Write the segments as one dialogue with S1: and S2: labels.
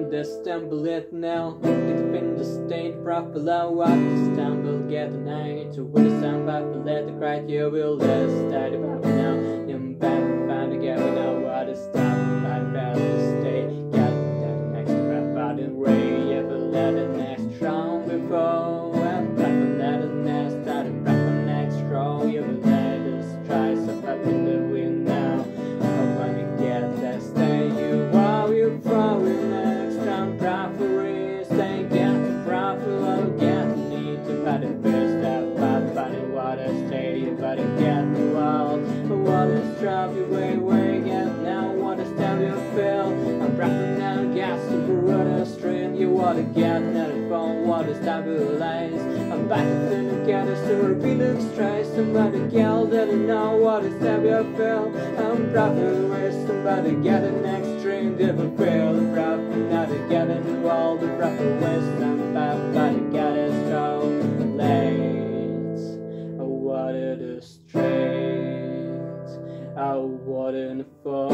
S1: in the stumble it now. Get up in the state, prop below up the stumble, get the night to win the sound, but let the cry you will let start about now. You're back, find again, we know what is stop, fight about the state, get that next rap out in rain, you ever let the next strong before, and back and let the next start and back the next strong, you will let us try, so up in the wind now. Oh, when you get that stay, you while you throwing next time, preference, they get the profit, well, get the need to buy the best out, buy the water, stay, you better get the wild, what is drop you way, get now, what is time you feel, I'm rapping now, gas to the stream, you wanna get another phone, what is time you lies, I'm back to the gather, so repeat the stress, somebody yell that I know what is time you feel, I'm rapping with somebody get the next stream, different feel, I'm rapping now to get into all the proper wisdom, but get it so late, I wanted to straight, I wouldn't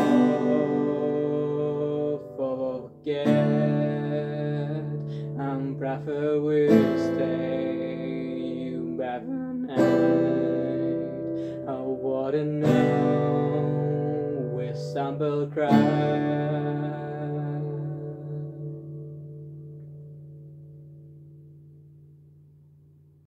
S1: forget, I'm prefer we stay every night, I wouldn't know we stumble cry.